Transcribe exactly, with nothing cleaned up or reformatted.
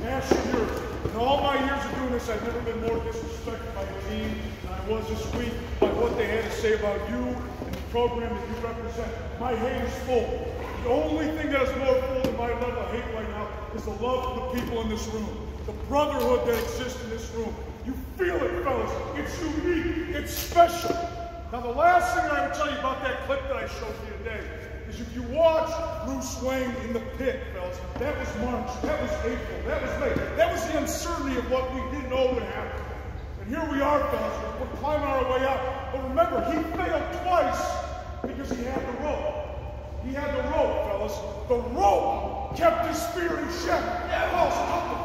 passion here. In all my years of doing this, I've never been more disrespected by the team than I was this week by what they had to say about you and the program that you represent. My hate is full. The only thing that is more full than my level of hate right now is the love for the people in this room. The brotherhood that exists in this room. You feel it, fellas. It's unique. It's special. Now, the last thing I would tell you about that clip that I showed you today is if you watch Bruce Wayne in the pit, fellas, that was March, that was April, that was May. That was the uncertainty of what we didn't know would happen. And here we are, fellas. We're climbing our way out. But remember, he failed twice because he had the rope. He had the rope, fellas. The rope kept his spirit in check. Fellas,